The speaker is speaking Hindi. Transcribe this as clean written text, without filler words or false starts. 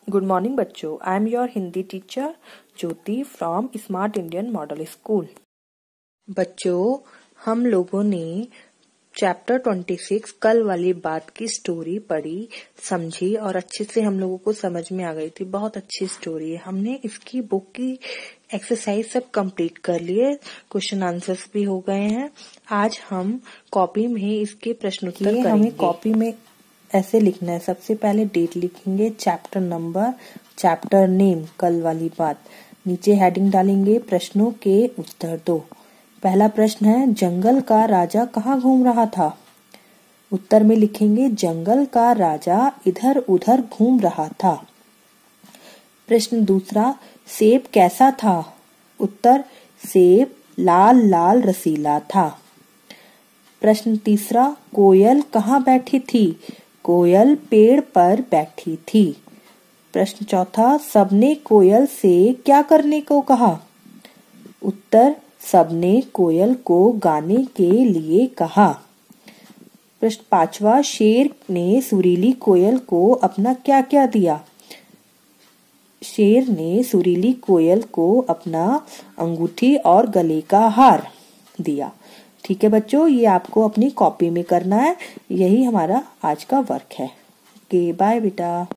गुड मॉर्निंग बच्चों, I am your Hindi teacher Jyoti from smart Indian model school. बच्चों, हम लोगों ने चैप्टर 26 कल वाली बात की स्टोरी पढ़ी, समझी और अच्छे से हम लोगों को समझ में आ गई थी। बहुत अच्छी स्टोरी है। हमने इसकी बुक की एक्सरसाइज सब कंप्लीट कर लिए, क्वेश्चन आंसर्स भी हो गए हैं। आज हम कॉपी में इसके प्रश्नोत्तर करेंगे। हमें कॉपी में ऐसे लिखना है। सबसे पहले डेट लिखेंगे, चैप्टर नंबर, चैप्टर नेम, कल वाली बात। नीचे हेडिंग डालेंगे, प्रश्नों के उत्तर दो। पहला प्रश्न है, जंगल का राजा कहाँ घूम रहा था? उत्तर में लिखेंगे, जंगल का राजा इधर उधर घूम रहा था। प्रश्न दूसरा, सेब कैसा था? उत्तर, सेब लाल लाल रसीला था। प्रश्न तीसरा, कोयल कहाँ बैठी थी? कोयल पेड़ पर बैठी थी। प्रश्न चौथा, सबने कोयल से क्या करने को कहा? उत्तर, सबने कोयल को गाने के लिए कहा। प्रश्न पांचवा, शेर ने सुरीली कोयल को अपना क्या क्या दिया? शेर ने सुरीली कोयल को अपना अंगूठी और गले का हार दिया। ठीक है बच्चों, ये आपको अपनी कॉपी में करना है। यही हमारा आज का वर्क है। ओके, बाय बेटा।